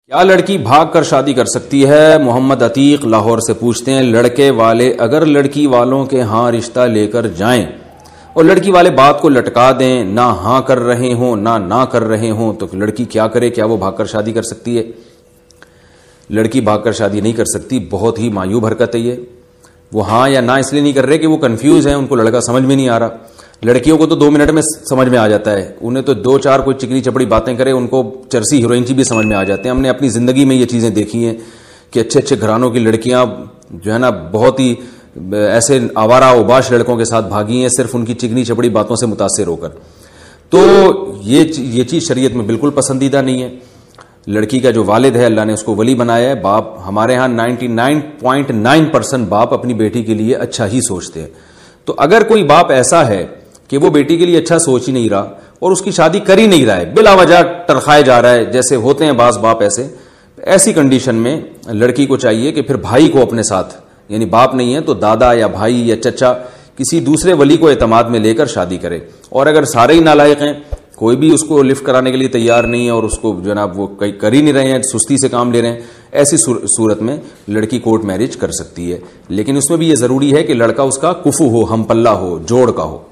کیا لڑکی بھاگ کر شادی کر سکتی ہے؟ محمد عتیق لاہور سے پوچھتے ہیں، لڑکے والے اگر لڑکی والوں کے ہاں رشتہ لے کر جائیں اور لڑکی والے بات کو لٹکا دیں، نہ ہاں کر رہے ہوں نہ کر رہے ہوں، تو لڑکی کیا کرے؟ کیا وہ بھاگ کر شادی کر سکتی ہے؟ لڑکی بھاگ کر شادی نہیں کر سکتی، بہت ہی معیوب حرکت ہے یہ۔ وہ ہاں یا نہ اس لیے نہیں کر رہے کہ وہ کنفیوز ہیں، ان کو لڑکا سمجھ میں نہیں آ رہا۔ لڑکیوں کو تو 2 منٹ میں سمجھ میں آ جاتا ہے، انہیں تو 2-4 کوئی چکنی چپڑی باتیں کرے ان کو چرسی ہیروئن کی بھی سمجھ میں آ جاتے ہیں۔ ہم نے اپنی زندگی میں یہ چیزیں دیکھی ہیں کہ اچھے گھرانوں کی لڑکیاں جو ہے نا بہت ہی ایسے آوارہ اوباش لڑکوں کے ساتھ بھاگی ہیں صرف ان کی چکنی چپڑی باتوں سے متاثر ہو کر۔ تو یہ چیز شریعت میں بالکل پسندیدہ نہیں ہے۔ لڑکی کا جو والد ہے اللہ نے اس کو ولی بنایا ہے، باپ ہمارے ہاں 99.9% باپ اپنی بیٹی کے لیے اچھا ہی سوچتے ہیں۔ تو اگر کوئی باپ ایسا ہے کہ وہ بیٹی کے لیے اچھا سوچ ہی نہیں رہا اور اس کی شادی کر ہی نہیں رہا ہے، بلا وجہ ٹرخائے جا رہا ہے، جیسے ہوتے ہیں بعض باپ ایسی کنڈیشن میں لڑکی کو چاہیے کہ پھر بھائی کو اپنے ساتھ، یعنی باپ نہیں ہے تو دادا یا بھائی یا چچا کسی دوسرے ولی کو اعتماد میں لے کر شادی کرے۔ اور اگر سارے ہی نالائق ہیں، کوئی بھی اس کو لفٹ کرانے کے لیے تیار نہیں ہے اور اس کو جناب وہ کر ہی نہیں رہے ہیں، سستی سے کام لے رہے ہیں، ایسی صورت میں لڑکی کورٹ میرج کر سکتی ہے۔ لیکن اس میں بھی یہ ضروری ہے کہ لڑکا اس کا کفو ہو، ہم پلہ ہو، جوڑ کا ہو۔